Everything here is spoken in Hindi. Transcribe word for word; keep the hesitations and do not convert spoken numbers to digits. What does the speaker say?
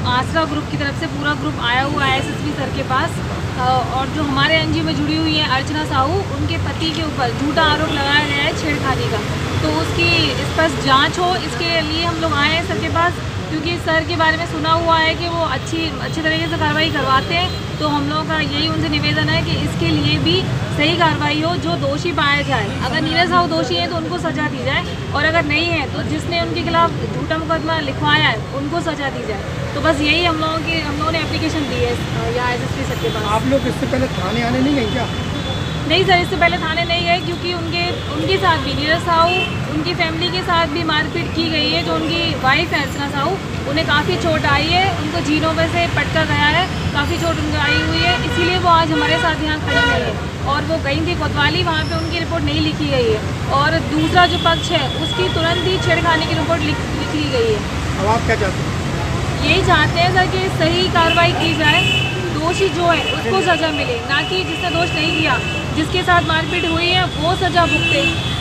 आसरा ग्रुप की तरफ से पूरा ग्रुप आया हुआ है एसएसपी सर के पास, और जो हमारे एनजीओ में जुड़ी हुई हैं अर्चना साहू, उनके पति के ऊपर झूठा आरोप लगाया गया है छेड़खानी का। तो उसकी इस पर जांच हो, इसके लिए हम लोग आए हैं सर के पास, क्योंकि सर के बारे में सुना हुआ है कि वो अच्छी अच्छी तरीके से कार्रवाई करवाते हैं। तो हम लोगों का यही उनसे निवेदन है कि इसके लिए भी सही कार्रवाई हो, जो दोषी पाया जाए। अगर नीरज साहू दोषी हैं तो उनको सज़ा दी जाए, और अगर नहीं है तो जिसने उनके खिलाफ झूठा मुकदमा लिखवाया है उनको सज़ा दी जाए। तो बस यही हम लोगों की हम लोगों ने एप्लीकेशन दी है यहाँ एसएसपी सर के पास। आप लोग इससे पहले थाने आने नहीं गए क्या? नहीं सर, इससे पहले थाने नहीं गए, क्योंकि उनके उनके साथ भी नीरज साहू, उनकी फैमिली के साथ भी मारपीट की गई है। जो उनकी वाइफ है अर्चना साहू, उन्हें काफ़ी चोट आई है, उनको जीनों पे से पटका गया है, काफ़ी चोट उनको आई हुई है, इसीलिए वो आज हमारे साथ यहाँ खड़ी नहीं है। और वो गई थी कोतवाली, वहाँ पे उनकी रिपोर्ट नहीं लिखी गई है, और दूसरा जो पक्ष है उसकी तुरंत ही छेड़खानी की रिपोर्ट लिख लिख ली गई है। अब आप क्या चाहते हैं? यही चाहते हैं सर कि सही कार्रवाई की जाए, दोषी जो है उसको सज़ा मिले, ना कि जिसने दोष नहीं किया, जिसके साथ मारपीट हुई है वो सज़ा भुगते।